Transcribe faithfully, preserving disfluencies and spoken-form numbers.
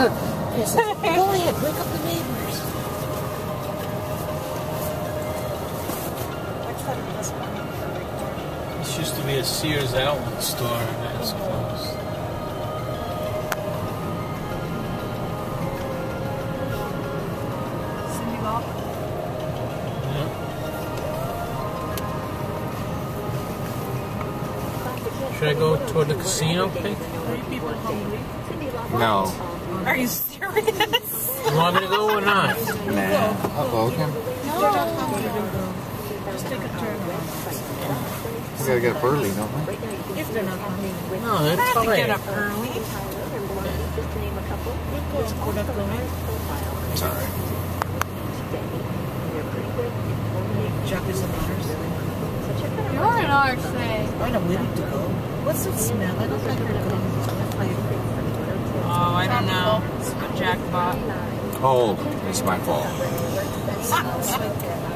He says, go ahead, wake up the neighbors. This used to be a Sears outlet store and it's closed. Cindy Lauper. Yeah. Should I go toward the casino, Pink? Are you people hungry? No. Are you serious? You want me to go or not? Nah. I'll go with him. They're not hungry. Just take a turn. We gotta get up early, don't we? If they're not hungry. No, I it's have all to get right. up early. We're not going. It's alright. Chuck is in ours. You're in ours today. I know, we need to go. What's it smell? I don't like her going. Oh, I don't know. It's what Jack bought. Oh, it's my fault. Smells like